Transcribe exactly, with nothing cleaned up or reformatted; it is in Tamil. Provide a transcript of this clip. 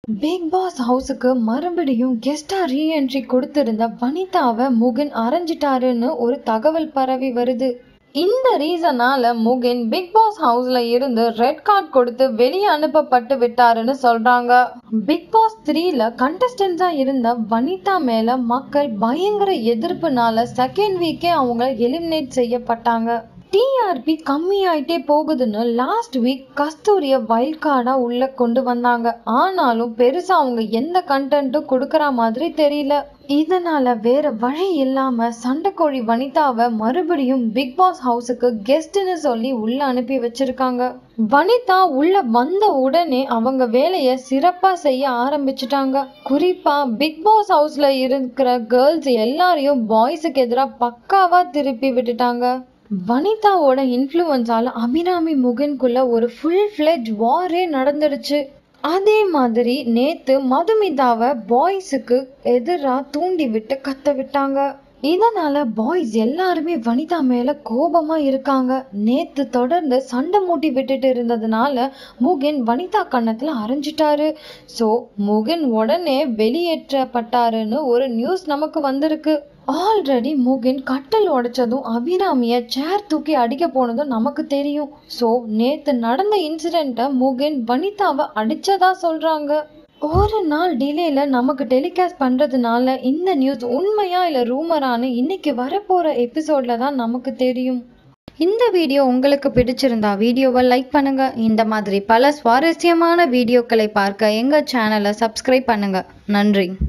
பிக் பாஸ் ஹவுஸுக்கு மறுபடியும் கெஸ்டா ரீஎன்ட்ரி கொடுத்திருந்த வனிதாவை முகின் அரைஞ்சிட்டாருன்னு ஒரு தகவல் பரவி வருது. இந்த ரீசனால முகின் பிக் பாஸ் ஹவுஸ்ல இருந்து ரெட் கார்டு கொடுத்து வெளியே அனுப்பப்பட்டு விட்டாருன்னு சொல்றாங்க. பிக் பாஸ் த்ரீல கண்டஸ்டன்ஸா இருந்த வனிதா மேல மக்கள் பயங்கர எதிர்ப்புனால செகண்ட் வீக்கே அவங்க எலிமினேட் செய்யப்பட்டாங்க. டிஆர்பி கம்மியாயிட்டே போகுதுன்னு லாஸ்ட் வீக் கஸ்தூரிய வைல்ட் கார்டா உள்ள கொண்டு வந்தாங்க. ஆனாலும் பெருசா அவங்க எந்த கண்டென்ட்டும் கொடுக்கற மாதிரி தெரியல. இதனால வேற வழி இல்லாம சண்டைக்கோழி வனிதாவை மறுபடியும் பிக் பாஸ் ஹவுஸுக்கு கெஸ்ட்னு சொல்லி உள்ள அனுப்பி வச்சிருக்காங்க. வனிதா உள்ள வந்த உடனே அவங்க வேலைய சிறப்பா செய்ய ஆரம்பிச்சுட்டாங்க. குறிப்பா பிக் பாஸ் ஹவுஸ்ல இருக்கிற கேர்ள்ஸ் எல்லாரையும் பாய்ஸுக்கு எதிராக பக்காவா திருப்பி விட்டுட்டாங்க. வனிதாவோட இன்ஃப்ளூயன்ஸால அபிராமி முகின்குள்ள ஒரு ஃபுல் ஃபிளெட்ஜ் வாரே நடந்துடுச்சு. அதே மாதிரி நேத்து மதுமிதாவை பாய்ஸுக்கு எதிரா தூண்டி விட்டு கத்த விட்டாங்க. இதனால பாய்ஸ் எல்லாருமே வனிதா மேல கோபமா இருக்காங்க. நேத்து தொடர்ந்து சண்டை மூட்டி விட்டுட்டு இருந்ததுனால முகின் வனிதா கண்ணத்துல அரைஞ்சிட்டாரு. சோ முகின் உடனே வெளியேற்றப்பட்டாருன்னு ஒரு நியூஸ் நமக்கு வந்திருக்கு. ஆல்ரெடி முகின் கட்டல் உடைச்சதும் அபிராமிய சேர் தூக்கி அடிக்க போனதும் நமக்கு தெரியும். சோ நேத்து நடந்த இன்சிடென்ட்ட முகின் வனிதாவை அடிச்சதா சொல்றாங்க. ஒரு நாள் டிலேல நமக்கு டெலிகாஸ்ட் பண்றதுனால இந்த நியூஸ் உண்மையா இல்ல ரூமரானு இன்னைக்கு வரப்போற எபிசோட்ல தான் நமக்கு தெரியும். இந்த வீடியோ உங்களுக்கு பிடிச்சிருந்தா வீடியோவை லைக் பண்ணுங்க. இந்த மாதிரி பல சுவாரஸ்யமான வீடியோக்களை பார்க்க எங்க சேனலை சப்ஸ்கிரைப் பண்ணுங்க. நன்றி.